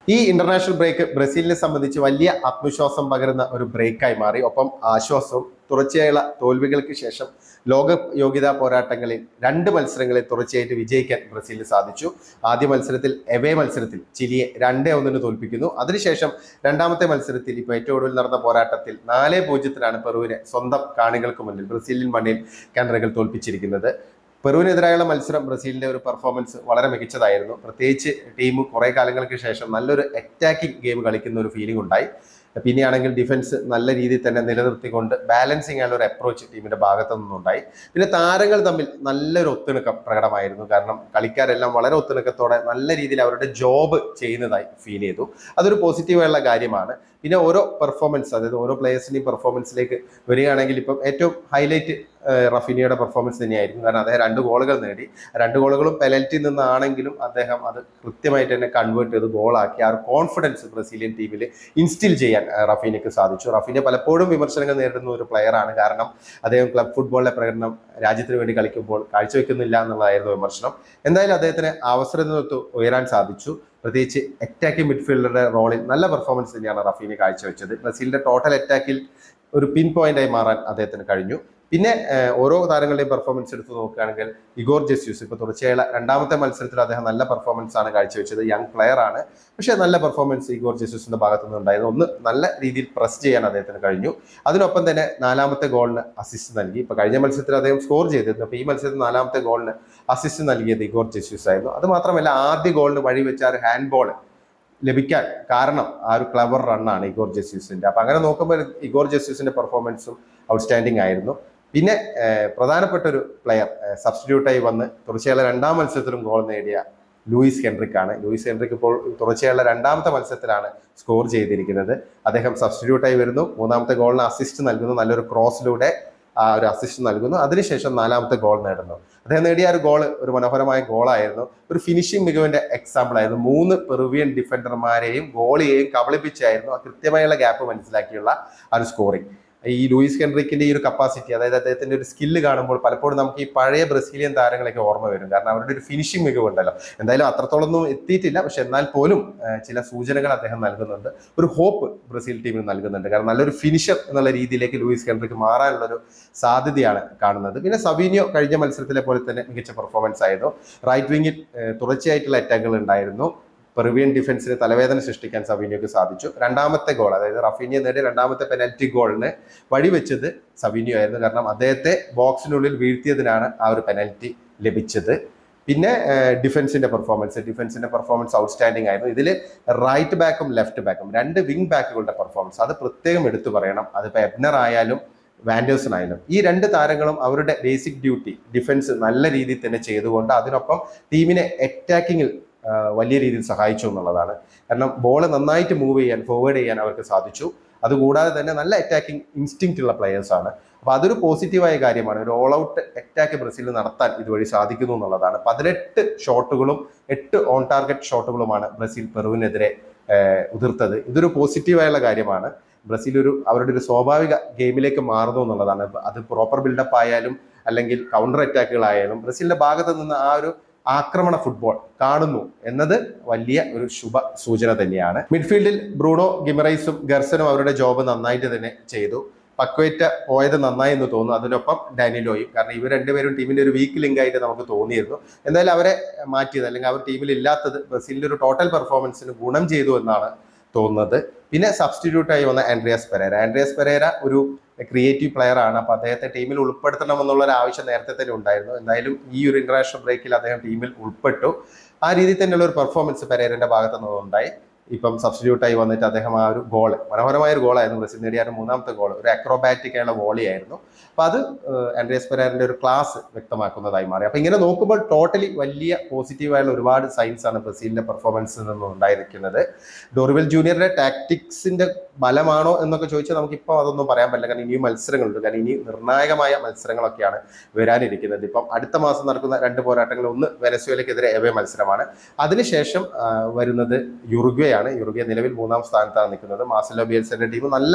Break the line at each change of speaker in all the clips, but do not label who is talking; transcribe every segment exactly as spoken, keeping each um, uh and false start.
ഈ international break ബ്രസീലിനെ സംബന്ധിച്ച് വലിയ ആത്മവിശ്വാസം പകരുന്ന ഒരു ബ്രേക്കായി മാറി. ഒപ്പം ആശ്വാസവും. തുടർച്ചയായുള്ള തോൽവികൾക്ക് ശേഷം ലോക യോഗ്യതാ പോരാട്ടങ്ങളിൽ രണ്ട് മത്സരങ്ങളിൽ തുടർച്ചയായിട്ട് വിജയിക്കാൻ ബ്രസീലിന് സാധിച്ചു. ആദ്യ മത്സരത്തിൽ എവേ മത്സരത്തിൽ ചിലിയെ രണ്ടേ ഒന്നിന് തോൽപ്പിക്കുന്നു. അതിനുശേഷം രണ്ടാമത്തെ മത്സരത്തിൽ ഇപ്പോൾ ഏറ്റവും ഒടുവിൽ നടന്ന പോരാട്ടത്തിൽ നാല് പൂജ്യത്തിനാണ് പെറുവിനെ സ്വന്തം കാണികൾക്ക് മുന്നിൽ ബ്രസീലിയൻ മണ്ണിൽ കാനറികൾ തോൽപ്പിച്ചിരിക്കുന്നത്. പെറുവിനെതിരായുള്ള മത്സരം ബ്രസീലിന്റെ ഒരു പെർഫോമൻസ് വളരെ മികച്ചതായിരുന്നു. പ്രത്യേകിച്ച് ടീം കുറെ കാലങ്ങൾക്ക് ശേഷം നല്ലൊരു അറ്റാക്കിംഗ് ഗെയിം കളിക്കുന്ന ഒരു ഫീലിംഗ് ഉണ്ടായി. പിന്നെയാണെങ്കിൽ ഡിഫൻസ് നല്ല രീതിയിൽ തന്നെ നിലനിർത്തിക്കൊണ്ട് ബാലൻസിങ് ആയുള്ള ഒരു അപ്രോച്ച് ടീമിന്റെ ഭാഗത്തു നിന്നുണ്ടായി. പിന്നെ താരങ്ങൾ തമ്മിൽ നല്ലൊരു ഒത്തിണക്കം പ്രകടമായിരുന്നു. കാരണം കളിക്കാരെല്ലാം വളരെ ഒത്തിണക്കത്തോടെ നല്ല രീതിയിൽ അവരുടെ ജോബ് ചെയ്യുന്നതായി ഫീൽ ചെയ്തു. അതൊരു പോസിറ്റീവായുള്ള കാര്യമാണ്. പിന്നെ ഓരോ പെർഫോമൻസ്, അതായത് ഓരോ പ്ലേയേഴ്സിന്റെയും പെർഫോമൻസിലേക്ക് വരികയാണെങ്കിൽ ഇപ്പം ഏറ്റവും ഹൈലൈറ്റ് റഫീനിയയുടെ പെർഫോമൻസ് തന്നെയായിരിക്കും. കാരണം അദ്ദേഹം രണ്ട് ഗോളുകൾ നേടി. രണ്ട് ഗോളുകളും പെനൽറ്റിയിൽ നിന്നാണെങ്കിലും അദ്ദേഹം അത് കൃത്യമായിട്ട് തന്നെ കൺവേർട്ട് ചെയ്ത് ഗോളാക്കി. ആ ഒരു കോൺഫിഡൻസ് ബ്രസീലിയൻ ടീമിൽ ഇൻസ്റ്റിൽ ചെയ്യാൻ റഫീനയ്ക്ക് സാധിച്ചു. റഫീന പലപ്പോഴും വിമർശനങ്ങൾ നേരിടുന്ന ഒരു പ്ലെയറാണ്. കാരണം അദ്ദേഹം ക്ലബ് ഫുട്ബോളിലെ പ്രകടനം രാജ്യത്തിന് വേണ്ടി കളിക്കുമ്പോൾ കാഴ്ചവെക്കുന്നില്ല എന്നുള്ളതായിരുന്നു വിമർശനം. എന്തായാലും അദ്ദേഹത്തിന് അവസരത്തിനൊത്ത് ഉയരാൻ സാധിച്ചു. പ്രത്യേകിച്ച് അറ്റാക്കിംഗ് മിഡ്ഫീൽഡറുടെ റോളിൽ നല്ല പെർഫോമൻസ് തന്നെയാണ് റഫീന കാഴ്ചവെച്ചത്. ബ്രസീലിന്റെ ടോട്ടൽ അറ്റാക്കിൽ ഒരു പിൻ പോയിന്റായി മാറാൻ അദ്ദേഹത്തിന് കഴിഞ്ഞു. പിന്നെ ഓരോ താരങ്ങളുടെയും പെർഫോമൻസ് എടുത്ത് നോക്കുകയാണെങ്കിൽ ഇഗോർ ജെസ്യൂസ് ഇപ്പോൾ തുടർച്ചയായുള്ള രണ്ടാമത്തെ മത്സരത്തിൽ അദ്ദേഹം നല്ല പെർഫോമൻസ് ആണ് കാഴ്ചവെച്ചത്. യങ് പ്ലെയർ ആണ്, പക്ഷേ നല്ല പെർഫോമൻസ് ഇഗോർ ജെസ്യൂസിന്റെ ഭാഗത്തു നിന്നുണ്ടായിരുന്നു. ഒന്ന് നല്ല രീതിയിൽ പ്രസ് ചെയ്യാൻ അദ്ദേഹത്തിന് കഴിഞ്ഞു. അതിനൊപ്പം തന്നെ നാലാമത്തെ ഗോളിന് അസിസ്റ്റ് നൽകി. ഇപ്പൊ കഴിഞ്ഞ മത്സരത്തിൽ അദ്ദേഹം സ്കോർ ചെയ്തിരുന്നു. അപ്പൊ ഈ മത്സരത്തിൽ നാലാമത്തെ ഗോളിന് അസിസ്റ്റ് നൽകിയത് ഇഗോർ ജെസ്യൂസ് ആയിരുന്നു. അത് മാത്രമല്ല ആദ്യ ഗോളിന് വഴിവെച്ച ആ ഒരു ഹാൻഡ് ബോൾ ലഭിക്കാൻ കാരണം ആ ഒരു ക്ലവർ റണ്ണാണ് ഇഗോർ ജെസ്യൂസിന്റെ. അപ്പൊ അങ്ങനെ നോക്കുമ്പോൾ ഇഗോർ ജെസ്യൂസിന്റെ പെർഫോമൻസും ഔട്ട്സ്റ്റാൻഡിംഗ് ആയിരുന്നു. പിന്നെ പ്രധാനപ്പെട്ട ഒരു പ്ലെയർ സബ്സ്റ്റിറ്റ്യൂട്ടായി വന്ന് തുടർച്ചയായുള്ള രണ്ടാം മത്സരത്തിലും ഗോൾ നേടിയ ലൂയിസ് ഹെൻറിക്കാണ്. ലൂയിസ് ഹെൻറിക്ക് ഇപ്പോൾ തുടർച്ചയായുള്ള രണ്ടാമത്തെ മത്സരത്തിലാണ് സ്കോർ ചെയ്തിരിക്കുന്നത്. അദ്ദേഹം സബ്സ്റ്റിറ്റ്യൂട്ടായി വരുന്നു. മൂന്നാമത്തെ ഗോളിന് അസിസ്റ്റ് നൽകുന്നു. നല്ലൊരു ക്രോസിലൂടെ ആ ഒരു അസിസ്റ്റ് നൽകുന്നു. അതിനുശേഷം നാലാമത്തെ ഗോൾ നേടുന്നു. അദ്ദേഹം നേടിയ ഒരു ഗോള് ഒരു മനോഹരമായ ഗോളായിരുന്നു. ഒരു ഫിനിഷിംഗ് മികവിന്റെ എക്സാമ്പിൾ ആയിരുന്നു. മൂന്ന് പെറുവിയൻ ഡിഫൻഡർമാരെയും ഗോളിയെയും കബളിപ്പിച്ചായിരുന്നു ആ കൃത്യമായുള്ള ഗ്യാപ്പ് മനസ്സിലാക്കിയുള്ള ആ ഒരു സ്കോറിംഗ്. ഈ ലൂയിസ് ഹെൻറിക്കിന്റെ ഈ ഒരു കപ്പാസിറ്റി, അതായത് അദ്ദേഹത്തിന്റെ ഒരു സ്കില്ല് കാണുമ്പോൾ പലപ്പോഴും നമുക്ക് ഈ പഴയ ബ്രസീലിയൻ താരങ്ങളൊക്കെ ഓർമ്മ വരും. കാരണം അവരുടെ ഒരു ഫിനിഷിംഗ് മികവുണ്ടല്ലോ. എന്തായാലും അത്രത്തോളൊന്നും എത്തിയിട്ടില്ല, പക്ഷെ എന്നാൽ പോലും ചില സൂചനകൾ അദ്ദേഹം നൽകുന്നുണ്ട്. ഒരു ഹോപ്പ് ബ്രസീൽ ടീമിന് നൽകുന്നുണ്ട്. കാരണം നല്ലൊരു ഫിനിഷർ എന്നുള്ള രീതിയിലേക്ക് ലൂയിസ് ഹെൻറിക്ക് മാറാനുള്ളൊരു സാധ്യതയാണ് കാണുന്നത്. പിന്നെ സവീനിയോ കഴിഞ്ഞ മത്സരത്തിലെ പോലെ തന്നെ മികച്ച പെർഫോമൻസ് ആയിരുന്നു. റൈറ്റ് വിങ്ങിൽ തുടർച്ചയായിട്ടുള്ള അറ്റാക്കുകൾ ഉണ്ടായിരുന്നു. പെറുവിയൻ ഡിഫൻസിന് തലവേദന സൃഷ്ടിക്കാൻ സവീനിയോക്ക് സാധിച്ചു. രണ്ടാമത്തെ ഗോൾ, അതായത് റഫീനിയ നേടിയ രണ്ടാമത്തെ പെനൽറ്റി ഗോളിന് വഴിവെച്ചത് സവീനിയോ ആയിരുന്നു. കാരണം അദ്ദേഹത്തെ ബോക്സിനുള്ളിൽ വീഴ്ത്തിയതിനാണ് ആ ഒരു പെനൽറ്റി ലഭിച്ചത്. പിന്നെ ഡിഫൻസിന്റെ പെർഫോമൻസ് ഡിഫൻസിന്റെ പെർഫോമൻസ് ഔട്ട്സ്റ്റാൻഡിംഗ് ആയിരുന്നു. ഇതിൽ റൈറ്റ് ബാക്കും ലെഫ്റ്റ് ബാക്കും രണ്ട് വിങ് ബാക്കുകളുടെ പെർഫോമൻസ് അത് പ്രത്യേകം എടുത്തു പറയണം. അതിപ്പോൾ എബ്നർ ആയാലും വാൻഡേഴ്സൺ ആയാലും ഈ രണ്ട് താരങ്ങളും അവരുടെ ബേസിക് ഡ്യൂട്ടി ഡിഫൻസ് നല്ല രീതിയിൽ തന്നെ ചെയ്തുകൊണ്ട് അതിനൊപ്പം ടീമിനെ അറ്റാക്കിങ്ങിൽ വലിയ രീതിയിൽ സഹായിച്ചു എന്നുള്ളതാണ്. കാരണം ബോൾ നന്നായിട്ട് മൂവ് ചെയ്യാൻ ഫോർവേഡ് ചെയ്യാൻ അവർക്ക് സാധിച്ചു. അതുകൂടാതെ തന്നെ നല്ല അറ്റാക്കിംഗ് ഇൻസ്റ്റിങ്ക്റ്റ് ഉള്ള പ്ലെയേഴ്സാണ്. അപ്പൊ അതൊരു പോസിറ്റീവായ കാര്യമാണ്. ഒരു ഓൾ ഔട്ട് അറ്റാക്ക് ബ്രസീലിന് നടത്താൻ ഇതുവഴി സാധിക്കുന്നു എന്നുള്ളതാണ്. പതിനെട്ട് ഷോട്ടുകളും എട്ട് ഓൺ ടാർഗറ്റ് ഷോട്ടുകളുമാണ് ബ്രസീൽ പെറുവിനെതിരെ ഉതിർത്തത്. ഇതൊരു പോസിറ്റീവായുള്ള കാര്യമാണ്. ബ്രസീൽ ഒരു അവരുടെ ഒരു സ്വാഭാവിക ഗെയിമിലേക്ക് മാറുന്നു എന്നുള്ളതാണ്. അത് പ്രോപ്പർ ബിൽഡപ്പ് ആയാലും അല്ലെങ്കിൽ കൗണ്ടർ അറ്റാക്കുകളായാലും ബ്രസീലിന്റെ ഭാഗത്ത് നിന്ന് ആ ഒരു ആക്രമണ ഫുട്ബോൾ കാണുന്നു എന്നത് വലിയ ഒരു ശുഭ സൂചന തന്നെയാണ്. മിഡ്ഫീൽഡിൽ ബ്രൂണോ ഗിമറൈസും ഗർസനും അവരുടെ ജോബ് നന്നായിട്ട് തന്നെ ചെയ്തു. പക്വേറ്റ പോയത് നന്നായി എന്ന് തോന്നുന്നു. അതിനൊപ്പം ഡാനിലോയും. കാരണം ഇവർ രണ്ടുപേരും ടീമിന്റെ ഒരു വീക്ക് ലിങ്ക് ആയിട്ട് നമുക്ക് തോന്നിയിരുന്നു. എന്തായാലും അവരെ മാറ്റിയത് അല്ലെങ്കിൽ അവർ ടീമിൽ ഇല്ലാത്തത് ബ്രസീലിന്റെ ഒരു ടോട്ടൽ പെർഫോമൻസിന് ഗുണം ചെയ്തു എന്നാണ് തോന്നുന്നത്. പിന്നെ സബ്സ്റ്റിറ്റ്യൂട്ടായി വന്ന ആൻഡ്രിയാസ് പെരേര ആൻഡ്രിയാസ് പെരേര ഒരു ക്രിയേറ്റീവ് പ്ലെയർ ആണ്. അപ്പോൾ അദ്ദേഹത്തെ ടീമിൽ ഉൾപ്പെടുത്തണം എന്നുള്ള ഒരു ആവശ്യം നേരത്തെ തന്നെ ഉണ്ടായിരുന്നു. എന്തായാലും ഈ ഒരു ഇന്റർനാഷണൽ ബ്രേക്കിൽ അദ്ദേഹം ടീമിൽ ഉൾപ്പെട്ടു. ആ രീതിയിൽ തന്നെയുള്ള ഒരു പെർഫോമൻസ് പെരേരന്റെ ഭാഗത്തു നിന്നുണ്ടായി. ഇപ്പം സബ്സ്റ്റിറ്റ്യൂട്ടായി വന്നിട്ട് അദ്ദേഹം ആ ഒരു ഗോള് മനോഹരമായ ഒരു ഗോളായിരുന്നു. ബ്രസീൽ നേടിയ മൂന്നാമത്തെ ഗോൾ ഒരു അക്രോബാറ്റിക് ആയുള്ള വോളി ആയിരുന്നു. അപ്പൊ അത് ആൻഡ്രിയാസ് പെരേരന്റെ ഒരു ക്ലാസ് വ്യക്തമാക്കുന്നതായി മാറി. അപ്പൊ ഇങ്ങനെ നോക്കുമ്പോൾ ടോട്ടലി വലിയ പോസിറ്റീവായുള്ള ഒരുപാട് സൈൻസ് ആണ് ബ്രസീലിന്റെ പെർഫോമൻസിൽ നിന്ന് ഉണ്ടായിരിക്കുന്നത്. ഡോറിവൽ ജൂനിയറുടെ ടാക്ടിക്സിന്റെ ബലമാണോ എന്നൊക്കെ ചോദിച്ചാൽ നമുക്കിപ്പോൾ അതൊന്നും പറയാൻ പറ്റില്ല. കാരണം ഇനിയും മത്സരങ്ങളുണ്ട്. കാരണം ഇനി നിർണായകമായ മത്സരങ്ങളൊക്കെയാണ് വരാനിരിക്കുന്നത്. ഇപ്പം അടുത്ത മാസം നടക്കുന്ന രണ്ട് പോരാട്ടങ്ങൾ, ഒന്ന് വെനസ്വേലയ്ക്കെതിരെ എവേ മത്സരമാണ്. അതിനുശേഷം വരുന്നത് യുറുഗ്വേ ആണ്. യുറുഗ്വേ നിലവിൽ മൂന്നാം സ്ഥാനത്താണ് നിൽക്കുന്നത്. മാർസെലോ ബിയൽസയുടെ ടീം നല്ല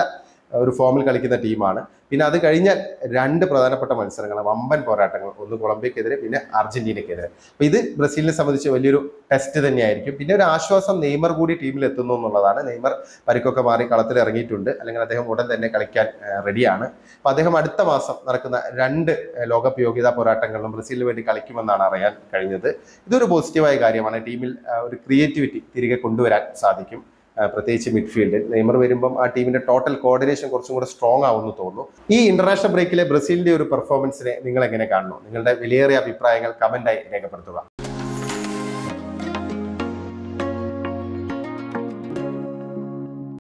ഒരു ഫോമിൽ കളിക്കുന്ന ടീമാണ്. പിന്നെ അത് കഴിഞ്ഞാൽ രണ്ട് പ്രധാനപ്പെട്ട മത്സരങ്ങൾ, വമ്പൻ പോരാട്ടങ്ങൾ, ഒന്ന് കൊളംബിയക്കെതിരെ പിന്നെ അർജന്റീനക്കെതിരെ. അപ്പോൾ ഇത് ബ്രസീലിനെ സംബന്ധിച്ച് വലിയൊരു ടെസ്റ്റ് തന്നെയായിരിക്കും. പിന്നെ ഒരു ആശ്വാസം നെയ്മർ കൂടി ടീമിൽ എത്തുന്നു എന്നുള്ളതാണ്. നെയ്മർ പരിക്കൊക്കെ മാറി കളത്തിൽ ഇറങ്ങിയിട്ടുണ്ട്, അല്ലെങ്കിൽ അദ്ദേഹം ഉടൻ തന്നെ കളിക്കാൻ റെഡിയാണ്. അപ്പോൾ അദ്ദേഹം അടുത്ത മാസം നടക്കുന്ന രണ്ട് ലോകകപ്പ് യോഗ്യതാ പോരാട്ടങ്ങളിലും ബ്രസീലിന് വേണ്ടി കളിക്കുമെന്നാണ് അറിയാൻ കഴിഞ്ഞത്. ഇതൊരു പോസിറ്റീവായ കാര്യമാണ്. ടീമിൽ ഒരു ക്രിയേറ്റിവിറ്റി തിരികെ കൊണ്ടുവരാൻ സാധിക്കും, പ്രത്യേകിച്ച് മിഡ്ഫീൽഡിൽ. നെയ്മർ വരുമ്പം ആ ടീമിന്റെ ടോട്ടൽ കോർഡിനേഷൻ കുറച്ചും കൂടെ സ്ട്രോങ് ആവുമെന്ന് തോന്നുന്നു. ഈ ഇന്റർനാഷണൽ ബ്രേക്കിലെ ബ്രസീലിന്റെ ഒരു പെർഫോമൻസിനെ നിങ്ങൾ എങ്ങനെ കാണുന്നു? നിങ്ങളുടെ വിലയേറിയ അഭിപ്രായങ്ങൾ കമന്റായി രേഖപ്പെടുത്തുക.